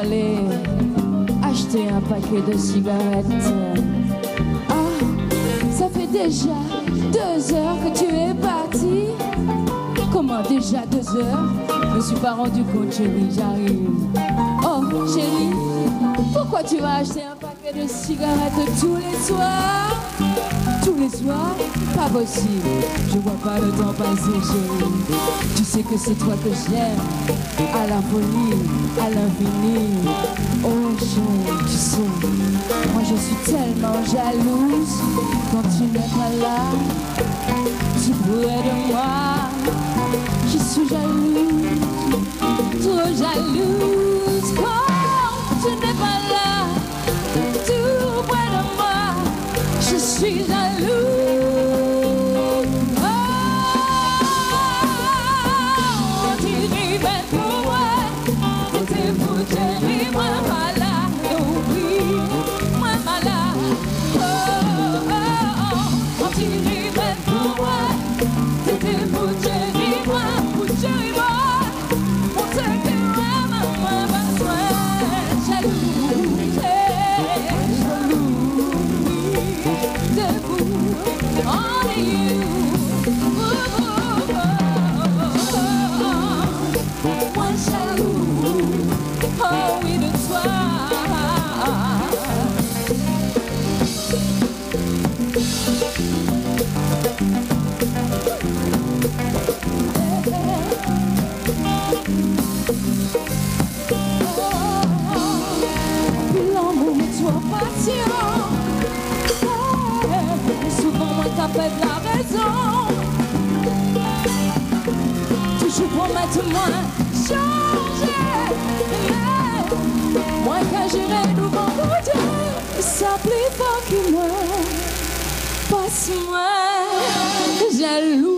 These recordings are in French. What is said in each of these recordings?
aller acheter un paquet de cigarettes. Ah, ça fait déjà 2 heures que tu es parti. Comment déjà 2 heures? Je me suis pas rendu compte, chérie, j'arrive. Oh, chérie, pourquoi tu vas acheter un paquet de cigarettes tous les soirs? Tous les soirs? Pas possible. Je vois pas le temps passer, chérie. Tu sais que c'est toi que j'aime. À la folie, à l'infini. Oh chérie, tu sais, moi je suis tellement jalouse quand tu n'es pas là. Tout près de moi, je suis jalouse, trop jalouse quand tu n'es pas là. Tout près de moi, je suis jalouse. Oh, tu rêves pour moi, t'es pour chérie, moi malade, oui, moi malade. Oh, oh, oh, tu rêves pour moi, t'es pour chérie, moi, pour chérie, moi, pour te dire, moi, besoin, jaloux, debout, only you. Moi jaloux, oh oui de toi. L'amour mais toi patient. Souvent moi t'as fait de la raison. Toujours promettre moi changer. Moi quand j'irai devant mon Dieu, ça plus fort que moi. Passe-moi jaloux.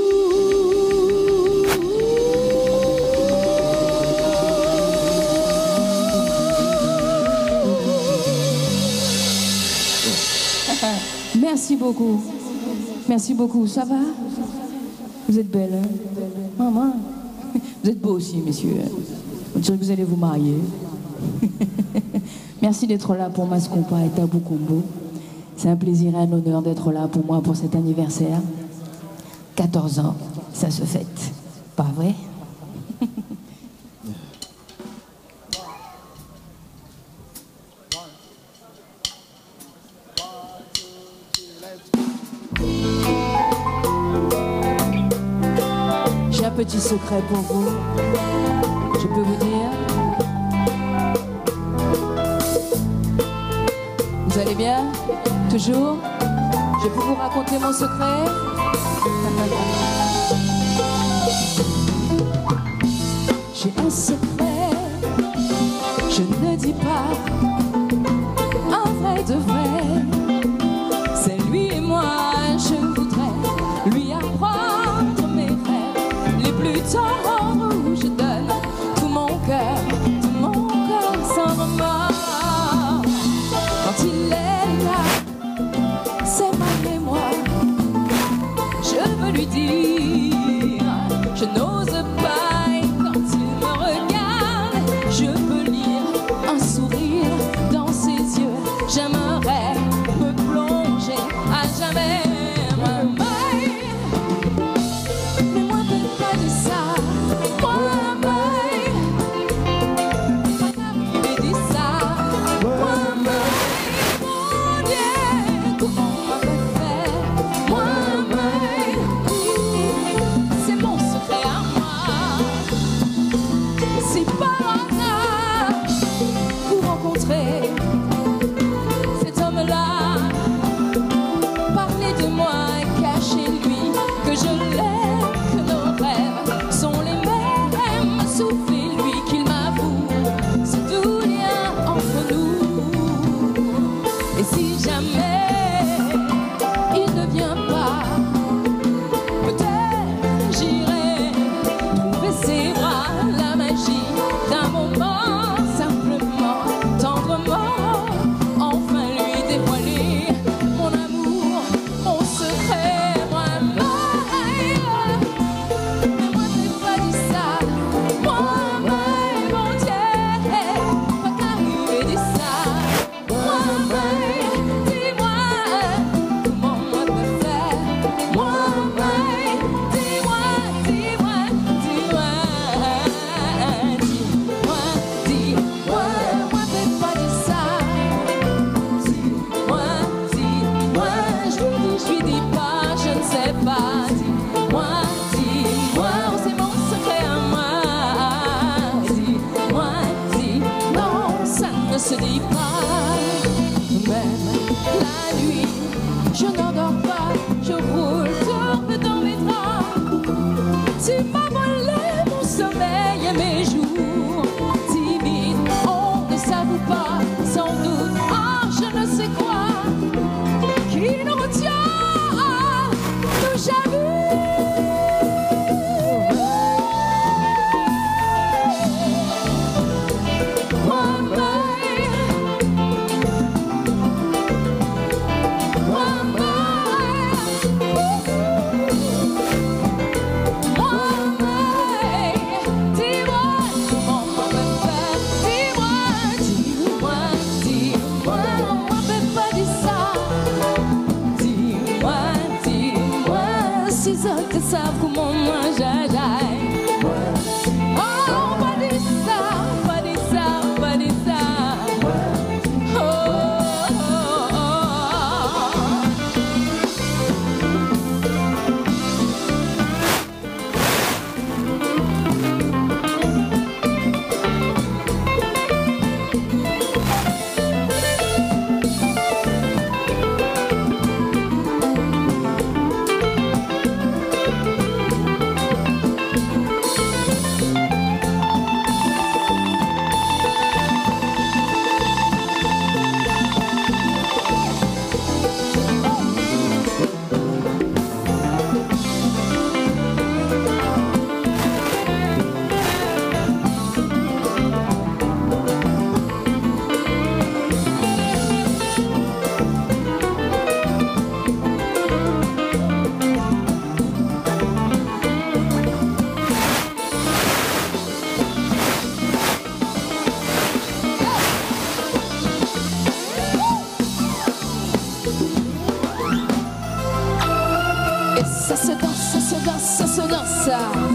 Merci beaucoup. Merci beaucoup. Ça va? Vous êtes belle, hein? Maman, vous êtes beau aussi, messieurs. On dirait que vous allez vous marier. Merci d'être là pour Mascompa et Tabou Combo. C'est un plaisir et un honneur d'être là pour moi pour cet anniversaire. 14 ans, ça se fête. Pas vrai? J'ai un petit secret pour vous. Je peux vous dire. Vous allez bien? Toujours? Je peux vous raconter mon secret? J'ai un secret, je ne dis pas, un vrai de vrai. C'est lui et moi, je voudrais lui apprendre mes rêves les plus tendres où je donne tout mon cœur sans remords. Quand il est là, c'est ma mémoire. Je veux lui dire, je n'ose pas, et quand il me regarde, je peux lire un sourire dans ses yeux. J'aimerais ne se dit pas. Même la nuit, je n'endors pas, je roule, tourne dans mes draps. Tu m'as volé mon sommeil et mes jours timides. On ne s'avoue pas, sans doute, je ne sais quoi qui nous retient, nous jaloux. Savent comment moi j'aille. Oh, pas dit ça, pas dit ça, pas dit ça. Oh, oh, oh. Ça se danse, ça se danse, ça se danse.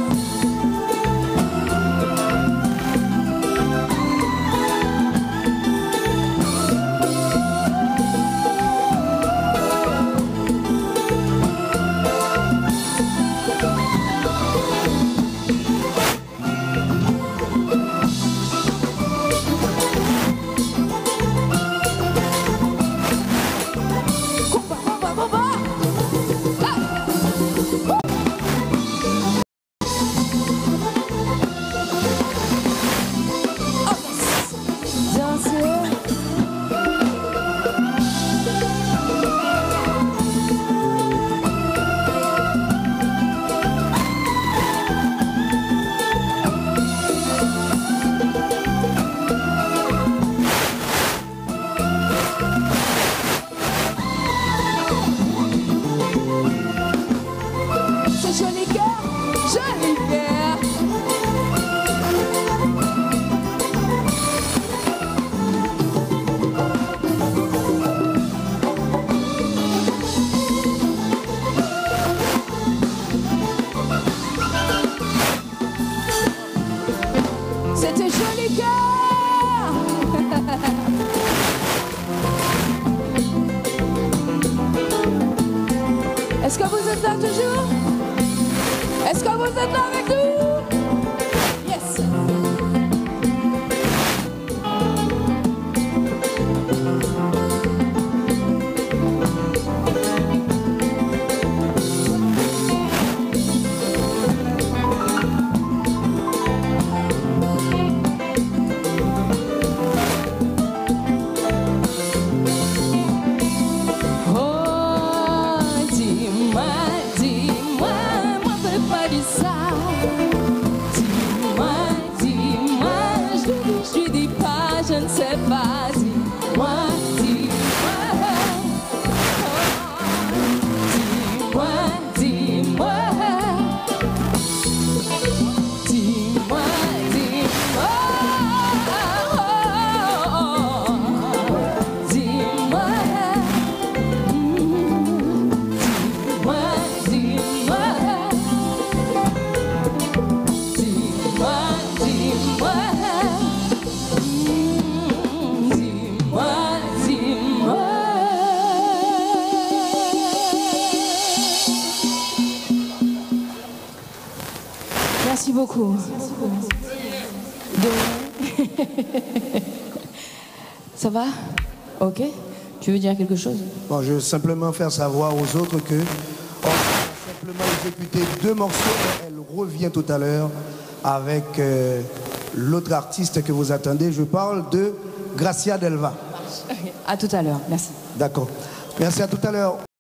C'était joli cœur. Est-ce que vous êtes là toujours? Est-ce que vous êtes là avec nous? Yes. Je ne sais pas, dis-moi, dis-moi, dis-moi, dis-moi, dis-moi, dis-moi, dis-moi, dis-moi, dis-moi, dis-moi. Merci beaucoup. Ça va? Ok. Tu veux dire quelque chose? Bon, je veux simplement faire savoir aux autres que on va simplement exécuter 2 morceaux, mais elle revient tout à l'heure avec l'autre artiste que vous attendez. Je parle de Gracia Delva. À tout à l'heure, merci. D'accord. Merci, à tout à l'heure.